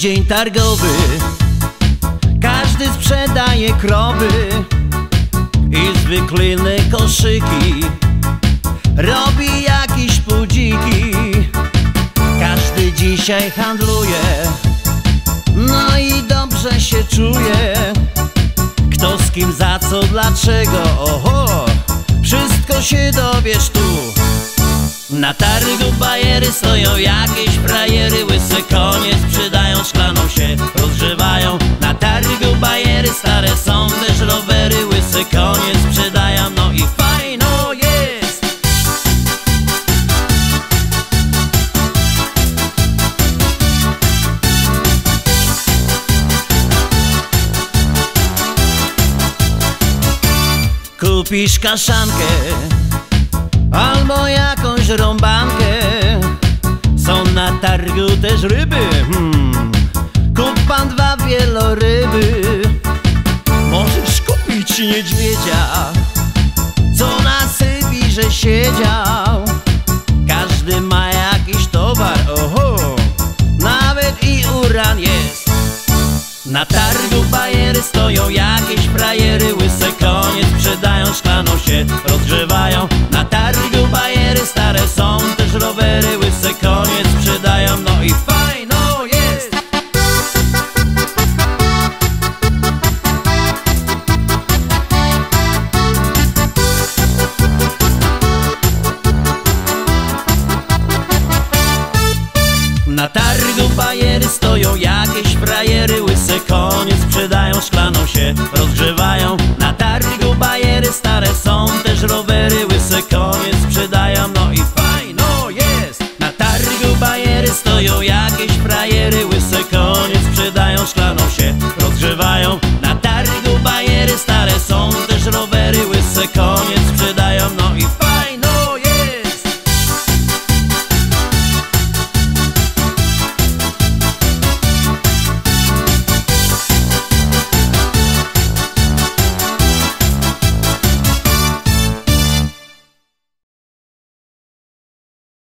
dzień targowy, każdy sprzedaje krowy i zwykle koszyki robi jakieś pudziki. Każdy dzisiaj handluje, no i dobrze się czuje. Kto z kim, za co, dlaczego, oho, wszystko się dowiesz tu. Na targu bajery stoją jakieś frajery, łysy konie sprzedają, szklaną się rozgrzewają. Na targu bajery stare są też rowery, łysy konie sprzedają, no i fajno jest. Kupisz kaszankę albo jakąś rąbankę, są na targu też ryby, kup pan 2 wieloryby. Możesz kupić niedźwiedzia, co na Sybirze siedział. Każdy ma jakiś towar, oho, nawet i uran jest. Na targu bajery stoją jakieś frajery, łyse konie sprzedają, szklaną się rozgrzewają. Na targu bajery stare są też rowery,